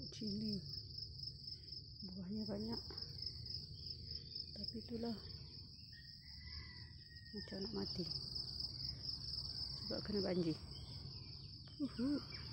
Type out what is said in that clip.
cili, buahnya banyak, tapi itulah macam nak mati sebab kena banjir.